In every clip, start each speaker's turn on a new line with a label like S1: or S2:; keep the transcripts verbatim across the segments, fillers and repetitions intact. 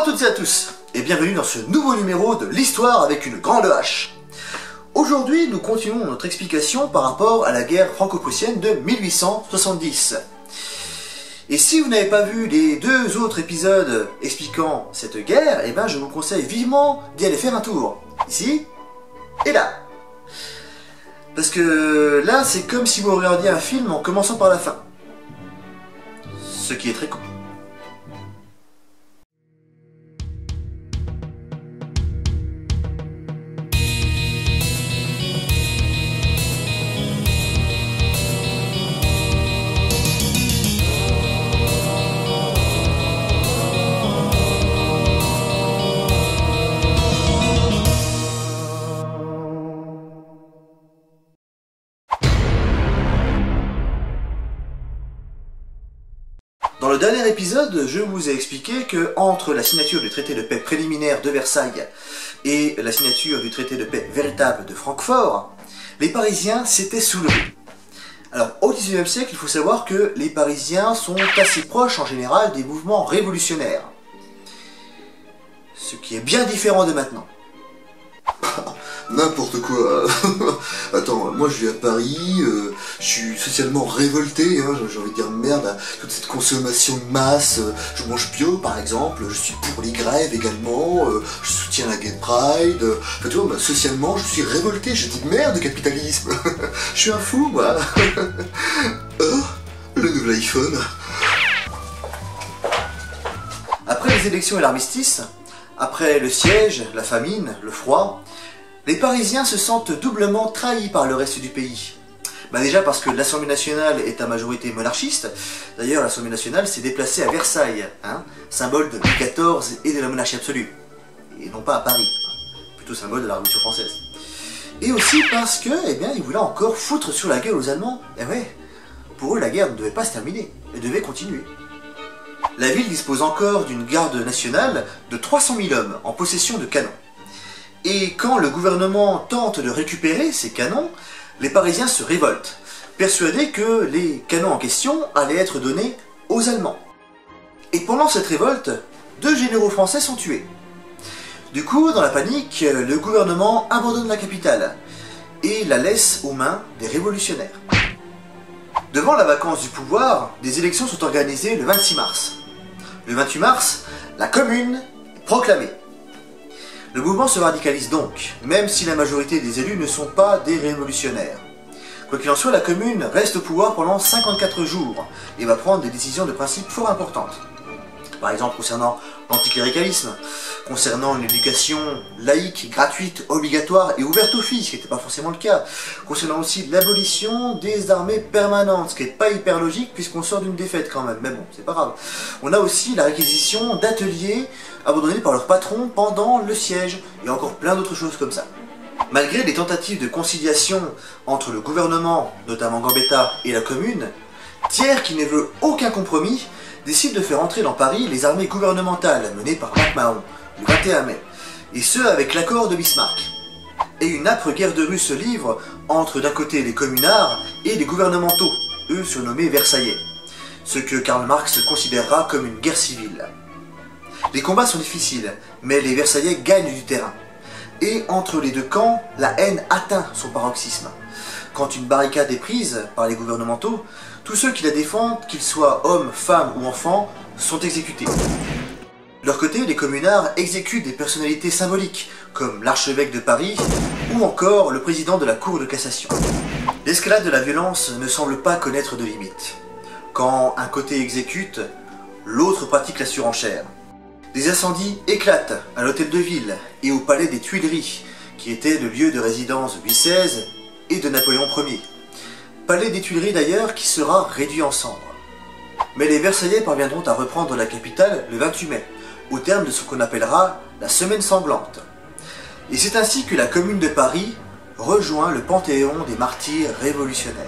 S1: Bonjour à toutes et à tous, et bienvenue dans ce nouveau numéro de l'Histoire avec une grande H. Aujourd'hui, nous continuons notre explication par rapport à la guerre franco-prussienne de mille huit cent soixante-dix. Et si vous n'avez pas vu les deux autres épisodes expliquant cette guerre, eh ben je vous conseille vivement d'y aller faire un tour. Ici et là. Parce que là, c'est comme si vous regardiez un film en commençant par la fin. Ce qui est très cool. Dans le dernier épisode, je vous ai expliqué que entre la signature du traité de paix préliminaire de Versailles et la signature du traité de paix véritable de Francfort, les Parisiens s'étaient soulevés. Alors, au dix-neuvième siècle, il faut savoir que les Parisiens sont assez proches en général des mouvements révolutionnaires. Ce qui est bien différent de maintenant.
S2: N'importe quoi. Attends, moi je vis à Paris, euh, je suis socialement révolté, hein, j'ai envie de dire merde à toute cette consommation de masse. Euh, je mange bio par exemple, je suis pour les grèves également, euh, je soutiens la Gay Pride. Euh, enfin tu vois, bah, socialement je suis révolté, je dis merde capitalisme. Je suis un fou moi. Oh, le nouvel iPhone.
S1: Après les élections et l'armistice, après le siège, la famine, le froid, les Parisiens se sentent doublement trahis par le reste du pays. Bah déjà parce que l'Assemblée nationale est à majorité monarchiste. D'ailleurs, l'Assemblée nationale s'est déplacée à Versailles, hein, symbole de Louis quatorze et de la monarchie absolue. Et non pas à Paris, hein, plutôt symbole de la Révolution française. Et aussi parce que, eh bien, ils voulaient encore foutre sur la gueule aux Allemands. Et ouais, pour eux, la guerre ne devait pas se terminer, elle devait continuer. La ville dispose encore d'une garde nationale de trois cent mille hommes en possession de canons. Et quand le gouvernement tente de récupérer ces canons, les Parisiens se révoltent, persuadés que les canons en question allaient être donnés aux Allemands. Et pendant cette révolte, deux généraux français sont tués. Du coup, dans la panique, le gouvernement abandonne la capitale et la laisse aux mains des révolutionnaires. Devant la vacance du pouvoir, des élections sont organisées le vingt-six mars. Le vingt-huit mars, la Commune est proclamée. Le mouvement se radicalise donc, même si la majorité des élus ne sont pas des révolutionnaires. Quoi qu'il en soit, la Commune reste au pouvoir pendant cinquante-quatre jours et va prendre des décisions de principe fort importantes. Par exemple concernant l'anticléricalisme, concernant une éducation laïque, gratuite, obligatoire et ouverte aux filles, ce qui n'était pas forcément le cas, concernant aussi l'abolition des armées permanentes, ce qui n'est pas hyper logique puisqu'on sort d'une défaite quand même, mais bon, c'est pas grave. On a aussi la réquisition d'ateliers abandonnés par leurs patrons pendant le siège, et encore plein d'autres choses comme ça. Malgré les tentatives de conciliation entre le gouvernement, notamment Gambetta, et la Commune, Thiers, qui ne veut aucun compromis, décide de faire entrer dans Paris les armées gouvernementales menées par MacMahon, le vingt et un mai, et ce avec l'accord de Bismarck. Et une âpre guerre de rue se livre entre d'un côté les communards et les gouvernementaux, eux surnommés Versaillais, ce que Karl Marx considérera comme une guerre civile. Les combats sont difficiles, mais les Versaillais gagnent du terrain. Et entre les deux camps, la haine atteint son paroxysme. Quand une barricade est prise par les gouvernementaux, tous ceux qui la défendent, qu'ils soient hommes, femmes ou enfants, sont exécutés. De leur côté, les communards exécutent des personnalités symboliques, comme l'archevêque de Paris ou encore le président de la Cour de cassation. L'escalade de la violence ne semble pas connaître de limite. Quand un côté exécute, l'autre pratique la surenchère. Des incendies éclatent à l'hôtel de ville et au palais des Tuileries, qui était le lieu de résidence de Louis seize et de Napoléon Ier. Palais des Tuileries d'ailleurs qui sera réduit en cendres. Mais les Versaillais parviendront à reprendre la capitale le vingt-huit mai, au terme de ce qu'on appellera la Semaine sanglante. Et c'est ainsi que la Commune de Paris rejoint le panthéon des martyrs révolutionnaires.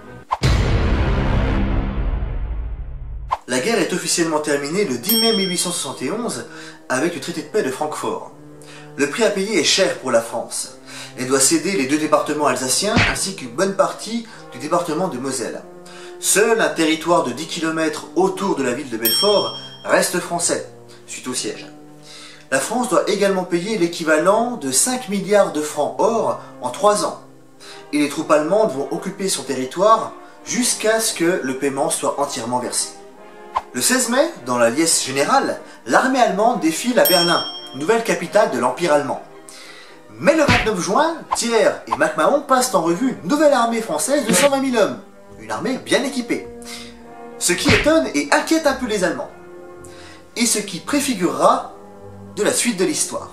S1: La guerre est officiellement terminée le dix mai mille huit cent soixante et onze avec le traité de paix de Francfort. Le prix à payer est cher pour la France. Elle doit céder les deux départements alsaciens ainsi qu'une bonne partie du département de Moselle. Seul un territoire de dix kilomètres autour de la ville de Belfort reste français, suite au siège. La France doit également payer l'équivalent de cinq milliards de francs or en trois ans. Et les troupes allemandes vont occuper son territoire jusqu'à ce que le paiement soit entièrement versé. Le seize mai, dans la liesse générale, l'armée allemande défile à Berlin, nouvelle capitale de l'Empire allemand. Mais le vingt-neuf juin, Thiers et MacMahon passent en revue une nouvelle armée française de cent vingt mille hommes, une armée bien équipée. Ce qui étonne et inquiète un peu les Allemands. Et ce qui préfigurera de la suite de l'histoire.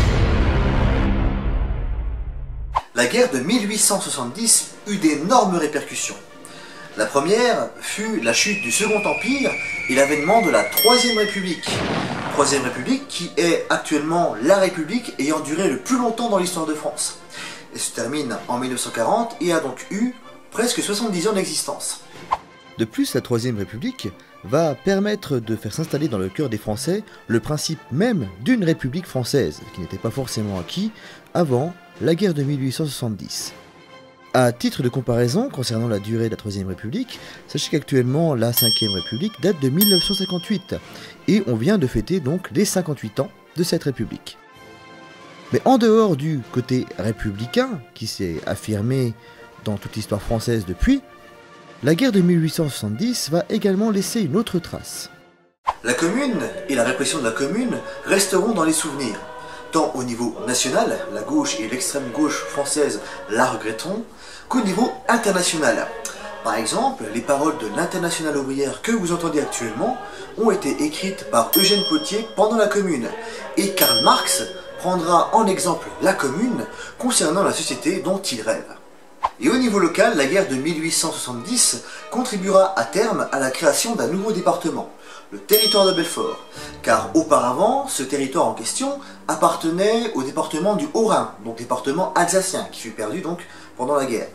S1: La guerre de mille huit cent soixante-dix eut d'énormes répercussions. La première fut la chute du Second Empire et l'avènement de la Troisième République. Troisième République qui est actuellement la République ayant duré le plus longtemps dans l'histoire de France. Elle se termine en mille neuf cent quarante et a donc eu presque soixante-dix ans d'existence.
S3: De plus, la Troisième République va permettre de faire s'installer dans le cœur des Français le principe même d'une République française, qui n'était pas forcément acquis avant la guerre de mille huit cent soixante-dix. À titre de comparaison, concernant la durée de la Troisième République, sachez qu'actuellement la Cinquième République date de mille neuf cent cinquante-huit, et on vient de fêter donc les cinquante-huit ans de cette République. Mais en dehors du côté républicain, qui s'est affirmé dans toute l'histoire française depuis, la guerre de mille huit cent soixante-dix va également laisser une autre trace.
S1: La Commune et la répression de la Commune resteront dans les souvenirs, tant au niveau national, la gauche et l'extrême gauche française la regretteront, qu'au niveau international. Par exemple, les paroles de l'Internationale ouvrière que vous entendez actuellement ont été écrites par Eugène Pottier pendant la Commune, et Karl Marx prendra en exemple la Commune concernant la société dont il rêve. Et au niveau local, la guerre de mille huit cent soixante-dix contribuera à terme à la création d'un nouveau département, le territoire de Belfort, car auparavant, ce territoire en question appartenait au département du Haut-Rhin, donc département alsacien, qui fut perdu donc pendant la guerre.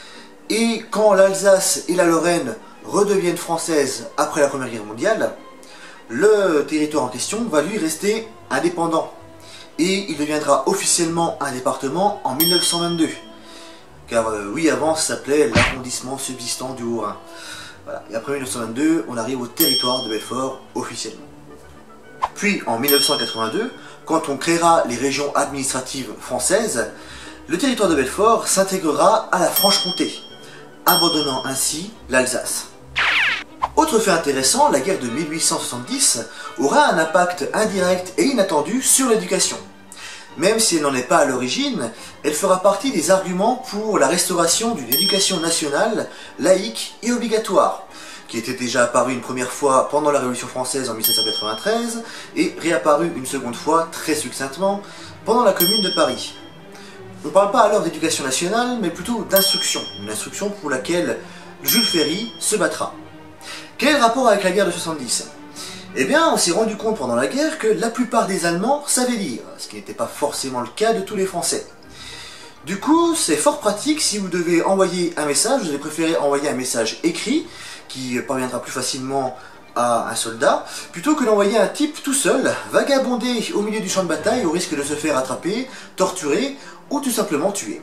S1: Et quand l'Alsace et la Lorraine redeviennent françaises après la Première Guerre mondiale, le territoire en question va lui rester indépendant, et il deviendra officiellement un département en mille neuf cent vingt-deux. Car euh, oui, avant ça s'appelait l'arrondissement subsistant du Haut-Rhin. Voilà. Et après mille neuf cent vingt-deux, on arrive au territoire de Belfort officiellement. Puis en mille neuf cent quatre-vingt-deux, quand on créera les régions administratives françaises, le territoire de Belfort s'intégrera à la Franche-Comté, abandonnant ainsi l'Alsace. Autre fait intéressant, la guerre de mille huit cent soixante-dix aura un impact indirect et inattendu sur l'éducation. Même si elle n'en est pas à l'origine, elle fera partie des arguments pour la restauration d'une éducation nationale, laïque et obligatoire, qui était déjà apparue une première fois pendant la Révolution française en mille sept cent quatre-vingt-treize et réapparue une seconde fois, très succinctement, pendant la Commune de Paris. On ne parle pas alors d'éducation nationale, mais plutôt d'instruction, une instruction pour laquelle Jules Ferry se battra. Quel est le rapport avec la guerre de soixante-dix ? Eh bien, on s'est rendu compte pendant la guerre que la plupart des Allemands savaient lire, ce qui n'était pas forcément le cas de tous les Français. Du coup, c'est fort pratique si vous devez envoyer un message, vous allez préférer envoyer un message écrit, qui parviendra plus facilement à un soldat, plutôt que d'envoyer un type tout seul, vagabonder au milieu du champ de bataille au risque de se faire attraper, torturer ou tout simplement tuer.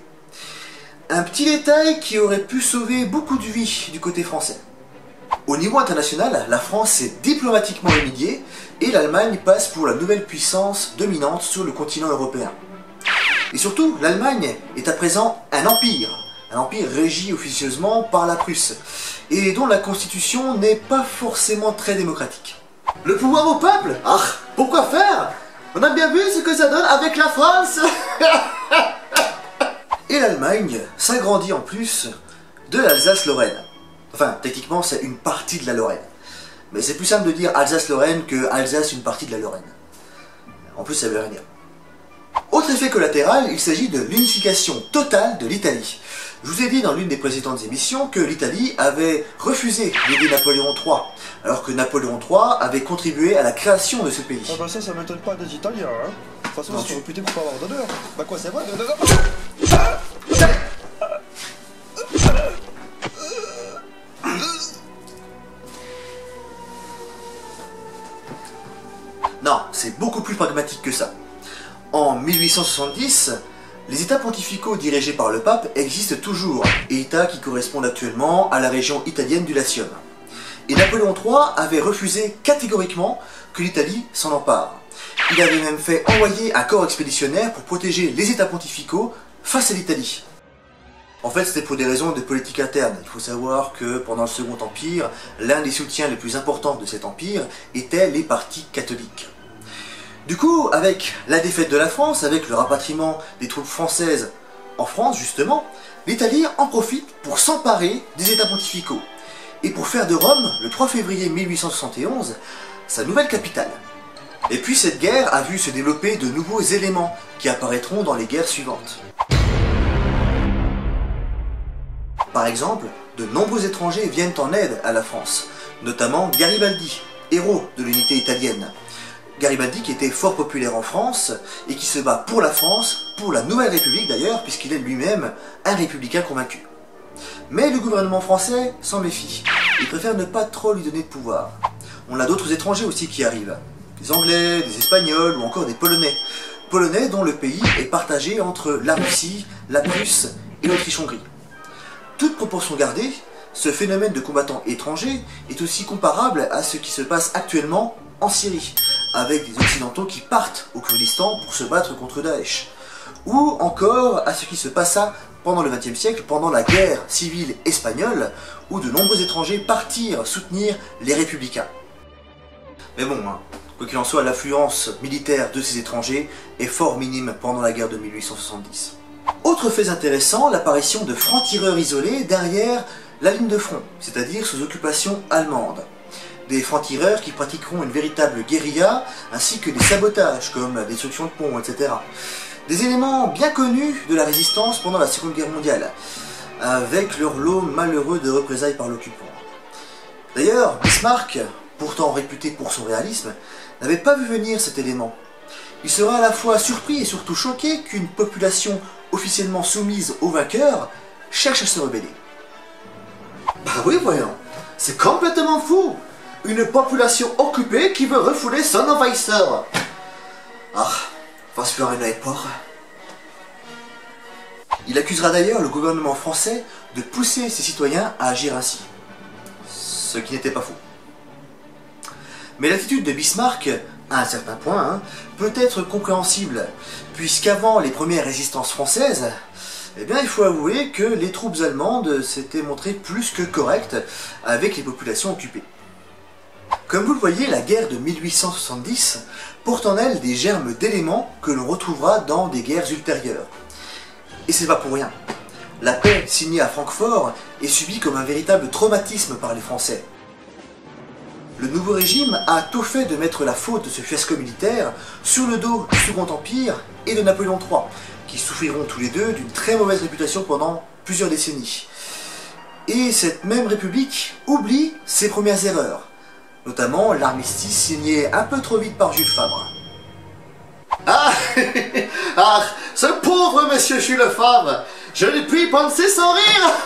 S1: Un petit détail qui aurait pu sauver beaucoup de vies du côté français. Au niveau international, la France s'est diplomatiquement humiliée et l'Allemagne passe pour la nouvelle puissance dominante sur le continent européen. Et surtout, l'Allemagne est à présent un empire, un empire régi officieusement par la Prusse, et dont la constitution n'est pas forcément très démocratique. Le pouvoir au peuple? Ah, pourquoi faire? On a bien vu ce que ça donne avec la France. Et l'Allemagne s'agrandit en plus de l'Alsace-Lorraine. Enfin, techniquement, c'est une partie de la Lorraine. Mais c'est plus simple de dire Alsace-Lorraine que Alsace, une partie de la Lorraine. En plus, ça veut rien dire. Autre effet collatéral, il s'agit de l'unification totale de l'Italie. Je vous ai dit dans l'une des précédentes émissions que l'Italie avait refusé d'aider Napoléon trois, alors que Napoléon trois avait contribué à la création de ce pays.
S4: Ah bah ça, ça m'étonne pas des Italiens, hein. De toute façon, ils sont réputés pour pas avoir d'honneur. Bah quoi, c'est vrai, d'honneur.
S1: Non, c'est beaucoup plus pragmatique que ça. En mille huit cent soixante-dix, les États pontificaux dirigés par le pape existent toujours, et États qui correspondent actuellement à la région italienne du Latium. Et Napoléon trois avait refusé catégoriquement que l'Italie s'en empare. Il avait même fait envoyer un corps expéditionnaire pour protéger les États pontificaux face à l'Italie. En fait, c'était pour des raisons de politique interne. Il faut savoir que pendant le Second Empire, l'un des soutiens les plus importants de cet empire étaient les partis catholiques. Du coup, avec la défaite de la France, avec le rapatriement des troupes françaises en France justement, l'Italie en profite pour s'emparer des États pontificaux et pour faire de Rome, le trois février mille huit cent soixante et onze, sa nouvelle capitale. Et puis cette guerre a vu se développer de nouveaux éléments qui apparaîtront dans les guerres suivantes. Par exemple, de nombreux étrangers viennent en aide à la France, notamment Garibaldi, héros de l'unité italienne. Garibaldi qui était fort populaire en France et qui se bat pour la France, pour la Nouvelle République d'ailleurs, puisqu'il est lui-même un républicain convaincu. Mais le gouvernement français s'en méfie, il préfère ne pas trop lui donner de pouvoir. On a d'autres étrangers aussi qui arrivent, des Anglais, des Espagnols ou encore des Polonais. Polonais dont le pays est partagé entre la Russie, la Prusse et l'Autriche-Hongrie. Toute proportion gardée, ce phénomène de combattants étrangers est aussi comparable à ce qui se passe actuellement en Syrie, avec des Occidentaux qui partent au Kurdistan pour se battre contre Daesh, ou encore à ce qui se passa pendant le vingtième siècle, pendant la guerre civile espagnole, où de nombreux étrangers partirent soutenir les républicains. Mais bon, hein, quoi qu'il en soit, l'affluence militaire de ces étrangers est fort minime pendant la guerre de mille huit cent soixante-dix. Autre fait intéressant, l'apparition de francs-tireurs isolés derrière la ligne de front, c'est-à-dire sous occupation allemande. Des francs-tireurs qui pratiqueront une véritable guérilla, ainsi que des sabotages, comme la destruction de ponts, et cetera. Des éléments bien connus de la résistance pendant la Seconde Guerre mondiale, avec leur lot malheureux de représailles par l'occupant. D'ailleurs, Bismarck, pourtant réputé pour son réalisme, n'avait pas vu venir cet élément. Il sera à la fois surpris et surtout choqué qu'une population officiellement soumise aux vainqueurs cherche à se rebeller.
S2: Bah oui, voyons, c'est complètement fou. Une population occupée qui veut refouler son envahisseur. Ah, va se faire un œil pour.
S1: Il accusera d'ailleurs le gouvernement français de pousser ses citoyens à agir ainsi. Ce qui n'était pas faux. Mais l'attitude de Bismarck, à un certain point, hein, peut être compréhensible, puisqu'avant les premières résistances françaises, eh bien, il faut avouer que les troupes allemandes s'étaient montrées plus que correctes avec les populations occupées. Comme vous le voyez, la guerre de mille huit cent soixante-dix porte en elle des germes d'éléments que l'on retrouvera dans des guerres ultérieures. Et c'est pas pour rien. La paix signée à Francfort est subie comme un véritable traumatisme par les Français. Le nouveau régime a tout fait de mettre la faute de ce fiasco militaire sur le dos du Second Empire et de Napoléon trois, qui souffriront tous les deux d'une très mauvaise réputation pendant plusieurs décennies. Et cette même République oublie ses premières erreurs, notamment l'armistice signé un peu trop vite par Jules Favre.
S2: Ah, ah, ce pauvre monsieur Jules Favre, je ne puis penser sans rire.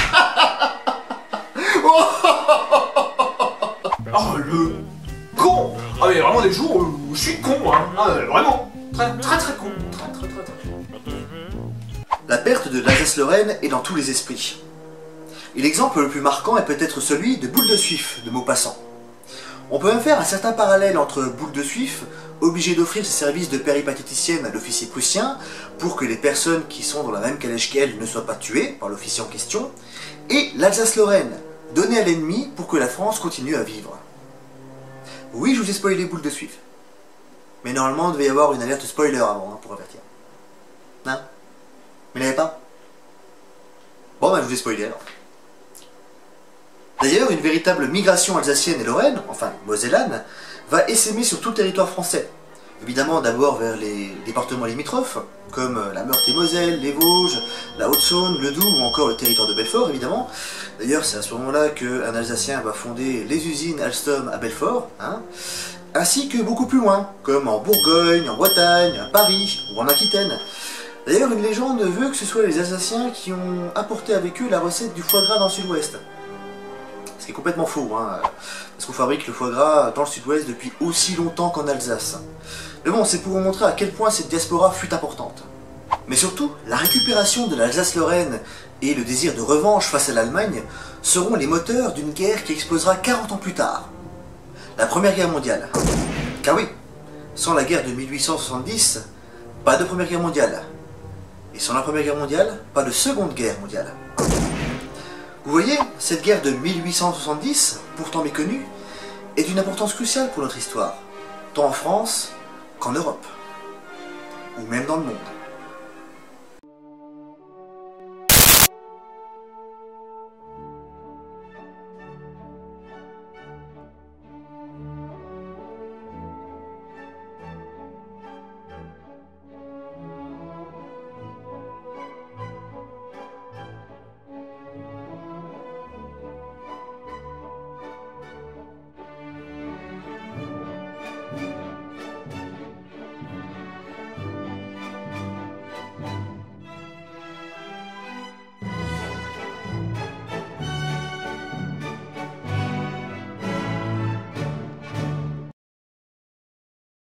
S5: Oh, le con. Ah mais vraiment des jours où je suis con, hein. Ah, vraiment. Très très très con. Très très très très.
S1: La perte de l'Alsace-Lorraine est dans tous les esprits. Et l'exemple le plus marquant est peut-être celui de Boule de Suif de Maupassant. On peut même faire un certain parallèle entre Boule de Suif, obligé d'offrir ses services de péripatéticienne à l'officier prussien pour que les personnes qui sont dans la même calèche qu'elle ne soient pas tuées par l'officier en question, et l'Alsace-Lorraine, donnée à l'ennemi pour que la France continue à vivre. Oui, je vous ai spoilé Boule de Suif. Mais normalement, il devait y avoir une alerte spoiler avant, hein, pour avertir. Hein? Mais il n'y avait pas? Bon, ben je vous ai spoilé alors. D'ailleurs, une véritable migration alsacienne et lorraine, enfin mosellane, va essaimer sur tout le territoire français. Évidemment, d'abord vers les départements limitrophes, comme la Meurthe-et-Moselle, les Vosges, la Haute-Saône, le Doubs ou encore le territoire de Belfort, évidemment. D'ailleurs, c'est à ce moment-là qu'un Alsacien va fonder les usines Alstom à Belfort, hein, ainsi que beaucoup plus loin, comme en Bourgogne, en Bretagne, à Paris ou en Aquitaine. D'ailleurs, une légende veut que ce soit les Alsaciens qui ont apporté avec eux la recette du foie gras dans le sud-ouest. Ce qui est complètement faux, hein, parce qu'on fabrique le foie gras dans le sud-ouest depuis aussi longtemps qu'en Alsace. Mais bon, c'est pour vous montrer à quel point cette diaspora fut importante. Mais surtout, la récupération de l'Alsace-Lorraine et le désir de revanche face à l'Allemagne seront les moteurs d'une guerre qui explosera quarante ans plus tard. La Première Guerre mondiale. Car oui, Sans la guerre de mille huit cent soixante-dix, pas de Première Guerre mondiale. Et sans la Première Guerre mondiale, pas de Seconde Guerre mondiale. Vous voyez, cette guerre de mille huit cent soixante-dix, pourtant méconnue, est d'une importance cruciale pour notre histoire, tant en France qu'en Europe, ou même dans le monde.